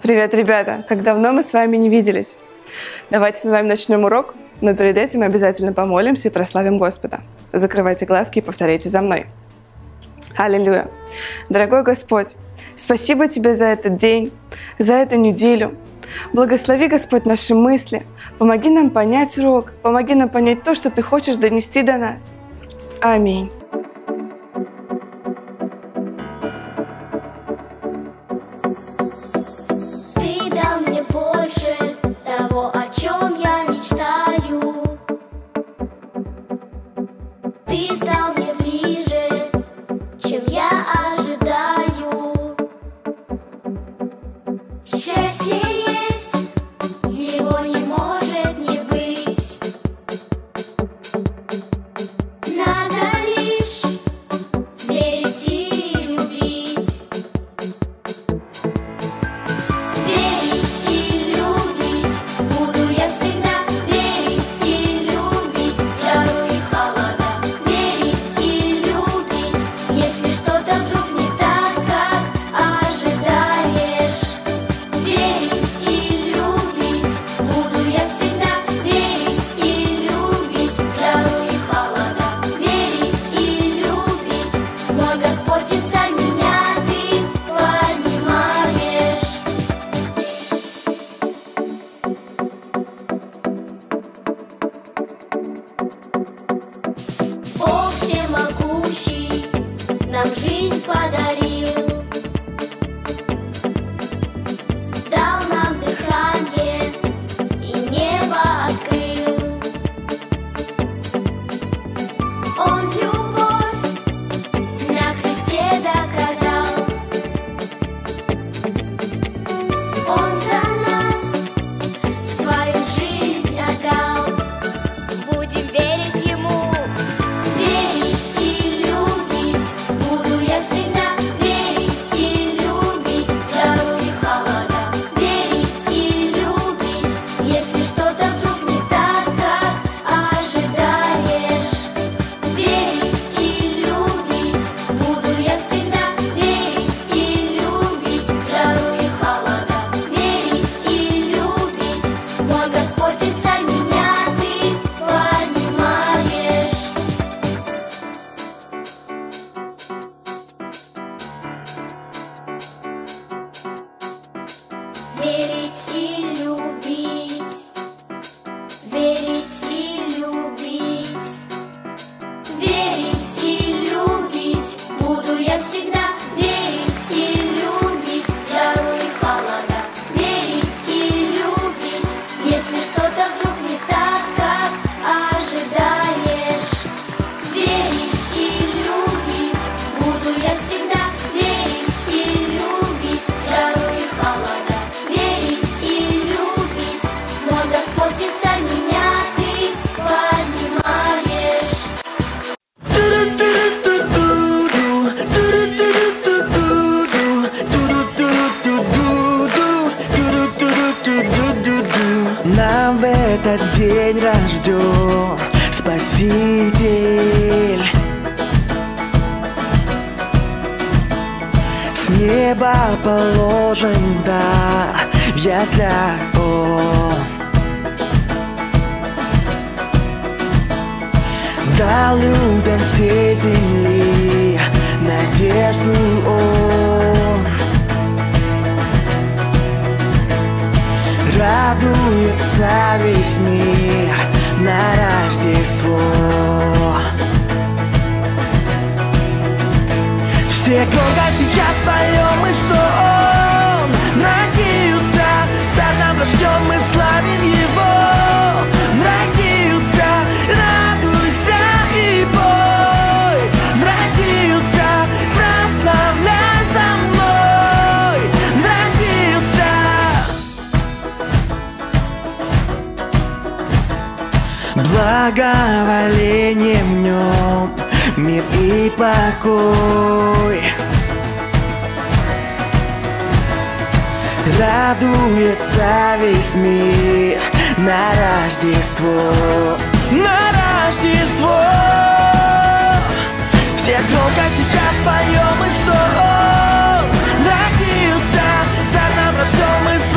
Привет, ребята! Как давно мы с вами не виделись? Давайте с вами начнем урок, но перед этим обязательно помолимся и прославим Господа. Закрывайте глазки и повторяйте за мной. Аллилуйя! Дорогой Господь, спасибо Тебе за этот день, за эту неделю. Благослови, Господь, наши мысли. Помоги нам понять урок, помоги нам понять то, что Ты хочешь донести до нас. Аминь. Нам в этот день рожден Спаситель. С неба положен дар в яслях Он. Дал людям всей земли надежду Он. Радуется весь мир на Рождество. Все громко сейчас поем, и что Он родился, Царь нам рожден, мы славим Его. Родился, радуйся и пой. Родился, прославляй за мной. Родился. Благоволение в нем, мир и покой. Радуется весь мир на Рождество. На Рождество. Все громко сейчас поем, и что Он родился, Царь нам рожден, мы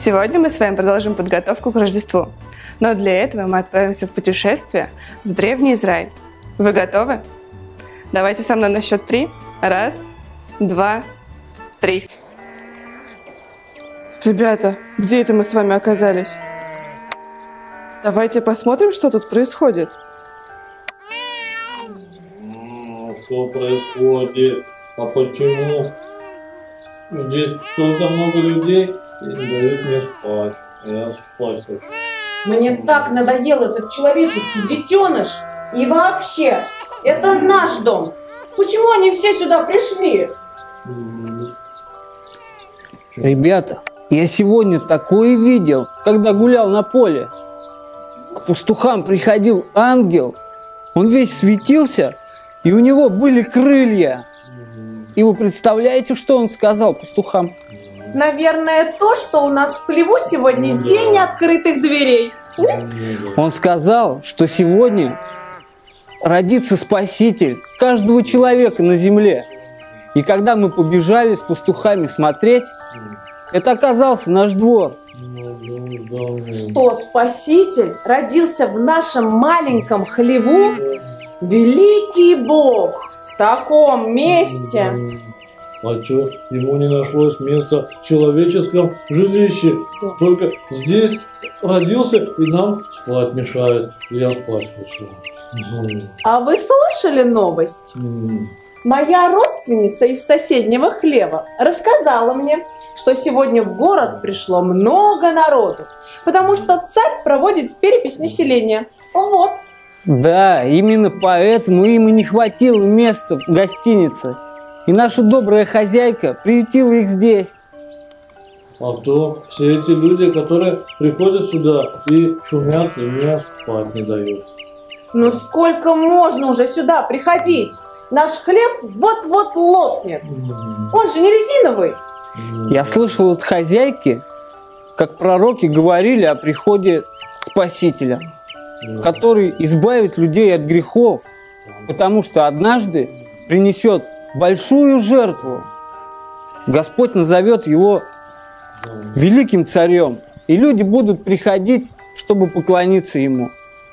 Сегодня мы с вами продолжим подготовку к Рождеству. Но для этого мы отправимся в путешествие в Древний Израиль. Вы готовы? Давайте со мной на счет 3. 1, 2, 3. Ребята, где это мы с вами оказались? Давайте посмотрим, что тут происходит. Что происходит? А почему? Здесь столько много людей и не дают мне спать. Я спать хочу. Мне так надоел этот человеческий детеныш. И вообще, это наш дом. Почему они все сюда пришли? Ребята, я сегодня такое видел, когда гулял на поле. К пастухам приходил ангел, он весь светился, и у него были крылья. И вы представляете, что он сказал пастухам? Наверное, то, что у нас в хлеву сегодня день открытых дверей. Он сказал, что сегодня родится Спаситель каждого человека на земле. И когда мы побежали с пастухами смотреть, это оказался наш двор. Что Спаситель родился в нашем маленьком хлеву? Великий Бог в таком месте. А что, ему не нашлось места в человеческом жилище? Да. Только здесь родился и нам спать мешает. Я спать хочу. А вы слышали новость? Моя родственница из соседнего хлева рассказала мне, что сегодня в город пришло много народу, потому что царь проводит перепись населения. Вот. Да, именно поэтому им и не хватило места в гостинице. И наша добрая хозяйка приютила их здесь. А кто все эти люди, которые приходят сюда и шумят, и мне спать не дают? Ну сколько можно уже сюда приходить? Наш хлев вот-вот лопнет. Он же не резиновый. Я слышал от хозяйки, как пророки говорили о приходе Спасителя, который избавит людей от грехов, потому что однажды принесет большую жертву. Господь назовет его великим царем, и люди будут приходить, чтобы поклониться ему.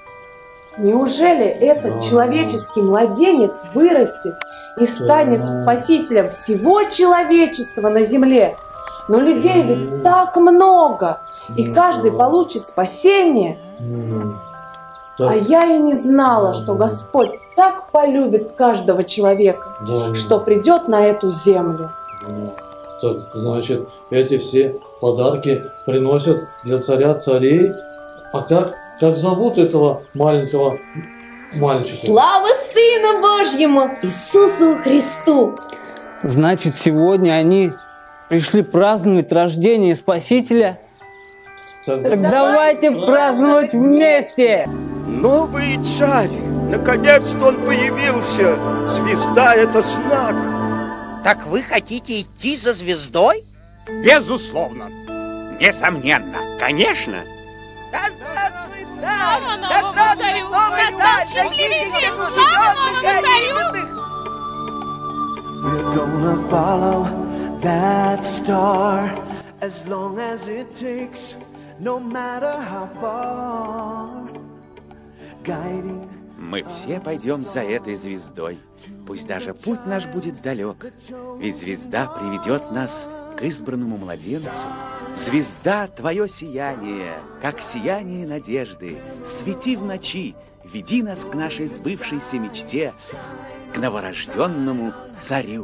Неужели этот человеческий младенец вырастет и станет спасителем всего человечества на земле? Но людей ведь так много, и каждый получит спасение. А я и не знала, что Господь так полюбит каждого человека, что придет на эту землю. Так, значит, эти все подарки приносят для царя царей? А как зовут этого маленького мальчика? Слава Сыну Божьему, Иисусу Христу! Значит, сегодня они пришли праздновать рождение Спасителя? Так давайте праздновать вместе! Новый царь! Наконец-то он появился! Звезда — это знак! Так вы хотите идти за звездой? Безусловно! Несомненно! Конечно! Да здравствует царь! Да здравствует новый царь! Счастливее We're gonna follow that star as long as it takes, no matter how far. Guiding. Мы все пойдем за этой звездой. Пусть даже путь наш будет далек, ведь звезда приведет нас к избранному младенцу. Звезда, твое сияние, как сияние надежды, свети в ночи, веди нас к нашей сбывшейся мечте, к новорожденному царю.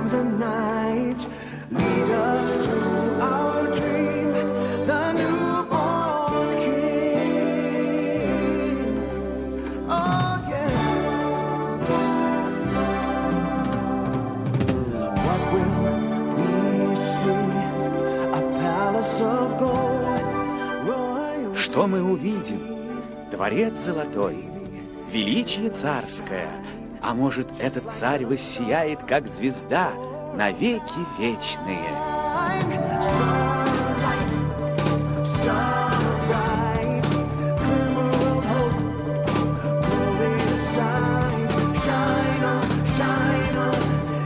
Что мы увидим? Дворец золотой, величие царское, а может, этот царь воссияет, как звезда, навеки вечные.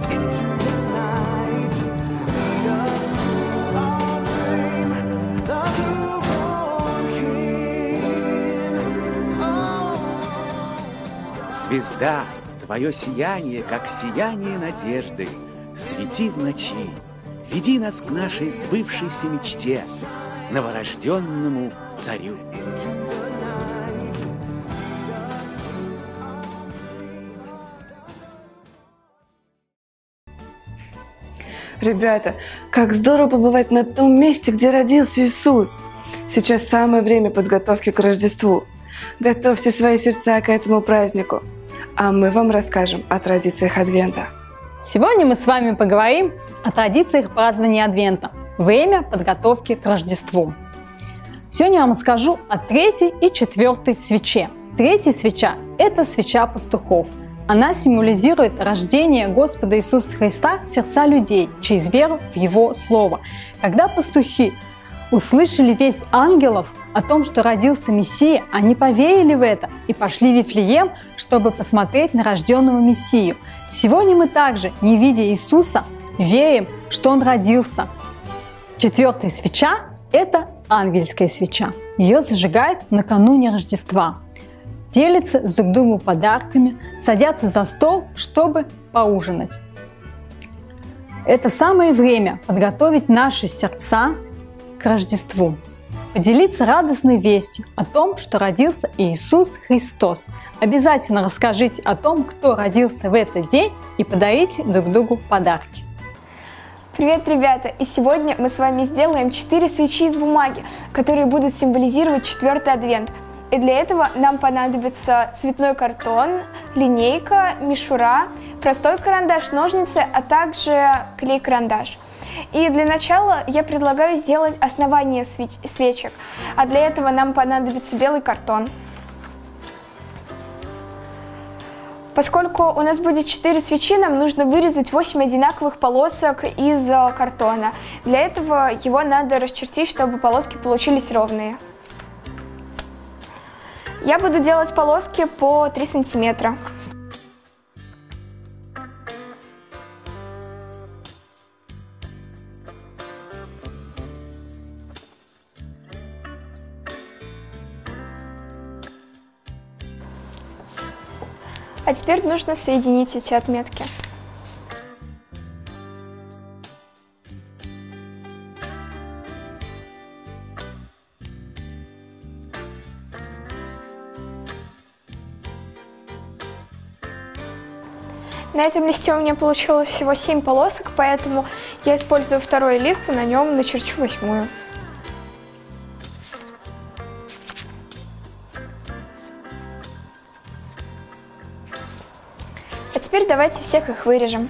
The звезда, твое сияние, как сияние надежды, свети в ночи, веди нас к нашей сбывшейся мечте, новорожденному царю. Ребята, как здорово побывать на том месте, где родился Иисус! Сейчас самое время подготовки к Рождеству. Готовьте свои сердца к этому празднику, а мы вам расскажем о традициях Адвента. Сегодня мы с вами поговорим о традициях празднования Адвента, время подготовки к Рождеству. Сегодня я вам расскажу о 3-й и 4-й свече. 3-я свеча – это свеча пастухов. Она символизирует рождение Господа Иисуса Христа в сердца людей через веру в Его Слово. Когда пастухи услышали весть ангелов о том, что родился Мессия, они поверили в это и пошли в Вифлеем, чтобы посмотреть на рожденного Мессию. Сегодня мы также, не видя Иисуса, верим, что Он родился. 4-я свеча – это ангельская свеча. Ее зажигают накануне Рождества. Делятся с друг другом подарками, садятся за стол, чтобы поужинать. Это самое время подготовить наши сердца к Рождеству, поделиться радостной вестью о том, что родился Иисус Христос. Обязательно расскажите о том, кто родился в этот день, и подарите друг другу подарки. Привет, ребята! И сегодня мы с вами сделаем 4 свечи из бумаги, которые будут символизировать 4-й Адвент. И для этого нам понадобится цветной картон, линейка, мишура, простой карандаш, ножницы, а также клей-карандаш. И для начала я предлагаю сделать основание свечек. А для этого нам понадобится белый картон. Поскольку у нас будет 4 свечи, нам нужно вырезать 8 одинаковых полосок из картона. Для этого его надо расчертить, чтобы полоски получились ровные. Я буду делать полоски по 3 сантиметра. А теперь нужно соединить эти отметки. На этом листе у меня получилось всего 7 полосок, поэтому я использую второй лист и на нем начерчу 8-ю. А теперь давайте всех их вырежем.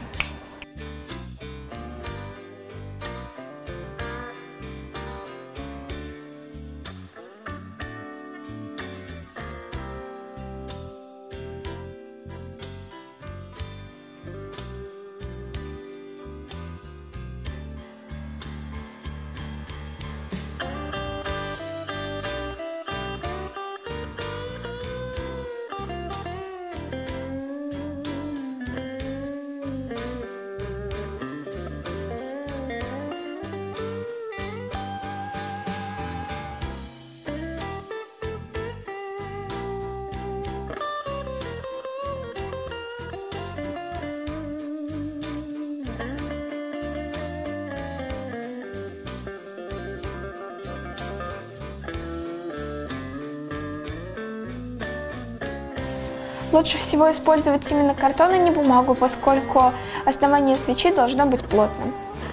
Лучше всего использовать именно картон, а не бумагу, поскольку основание свечи должно быть плотным.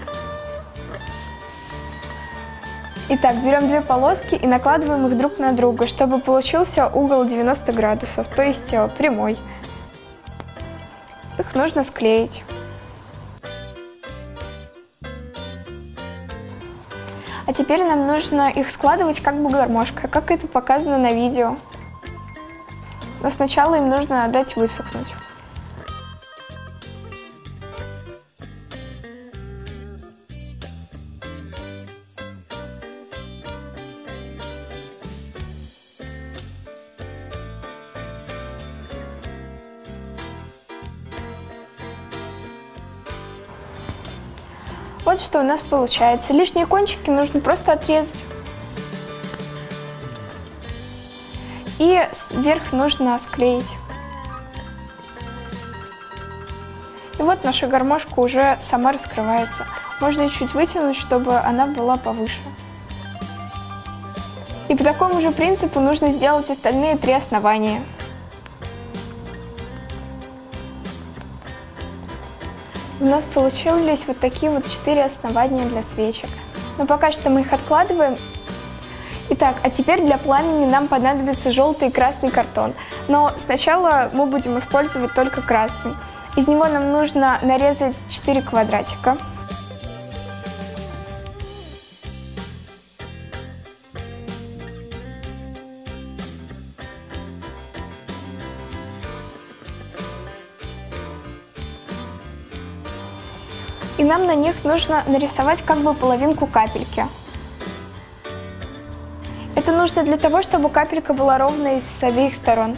Итак, берем 2 полоски и накладываем их друг на друга, чтобы получился угол 90 градусов, то есть прямой. Их нужно склеить. А теперь нам нужно их складывать как бы гармошкой, как это показано на видео. Но сначала им нужно дать высохнуть. Вот что у нас получается. Лишние кончики нужно просто отрезать. И сверху нужно склеить. Ну вот наша гармошка уже сама раскрывается. Можно ее чуть вытянуть, чтобы она была повыше. И по такому же принципу нужно сделать остальные 3 основания. У нас получились вот такие вот 4 основания для свечек. Но пока что мы их откладываем. Итак, а теперь для пламени нам понадобится желтый и красный картон. Но сначала мы будем использовать только красный. Из него нам нужно нарезать 4 квадратика. И нам на них нужно нарисовать как бы половинку капельки. Это нужно для того, чтобы капелька была ровной с обеих сторон.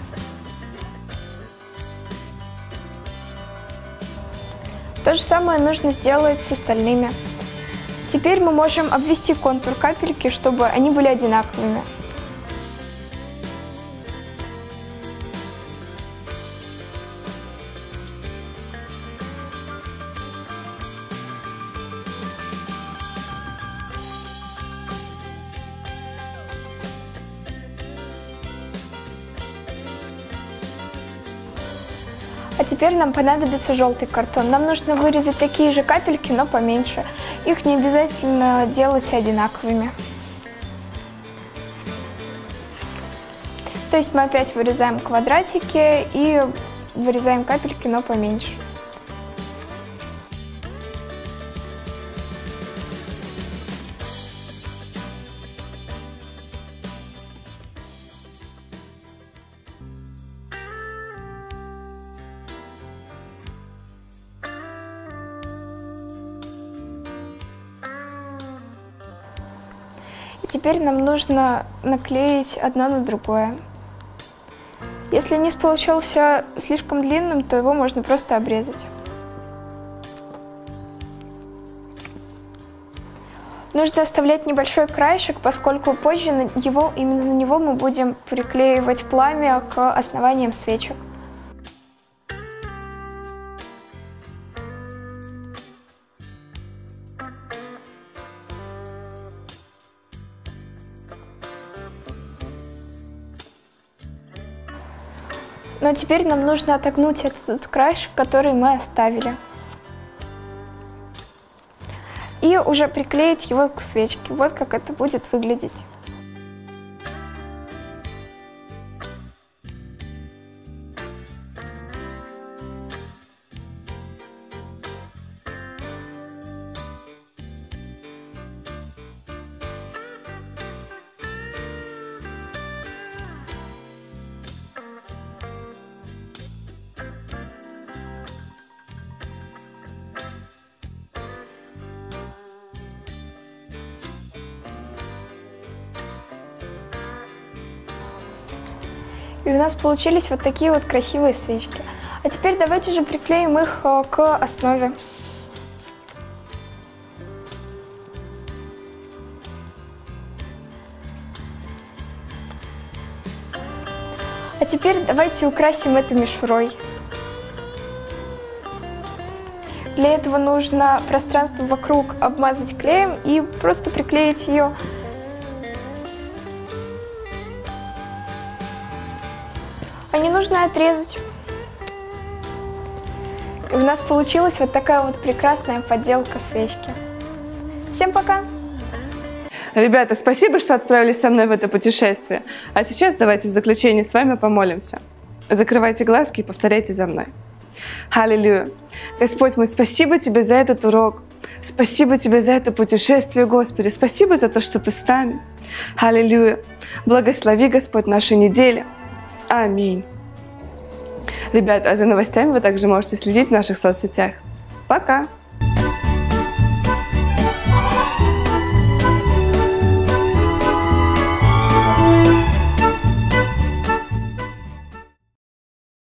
То же самое нужно сделать с остальными. Теперь мы можем обвести контур капельки, чтобы они были одинаковыми. А теперь нам понадобится желтый картон. Нам нужно вырезать такие же капельки, но поменьше. Их не обязательно делать одинаковыми. То есть мы опять вырезаем квадратики и вырезаем капельки, но поменьше. Теперь нам нужно наклеить одно на другое. Если низ получился слишком длинным, то его можно просто обрезать. Нужно оставлять небольшой краешек, поскольку позже именно на него мы будем приклеивать пламя к основаниям свечек. Но теперь нам нужно отогнуть этот краешек, который мы оставили. И уже приклеить его к свечке. Вот как это будет выглядеть. И у нас получились вот такие вот красивые свечки. А теперь давайте же приклеим их к основе. А теперь давайте украсим это мишурой. Для этого нужно пространство вокруг обмазать клеем и просто приклеить ее. А не нужно отрезать. И у нас получилась вот такая вот прекрасная подделка свечки. Всем пока! Ребята, спасибо, что отправились со мной в это путешествие. А сейчас давайте в заключение с вами помолимся. Закрывайте глазки и повторяйте за мной. Аллилуйя! Господь мой, спасибо Тебе за этот урок. Спасибо Тебе за это путешествие, Господи. Спасибо за то, что Ты с нами. Аллилуйя! Благослови, Господь, наши недели. Аминь. Ребят, а за новостями вы также можете следить в наших соцсетях. Пока!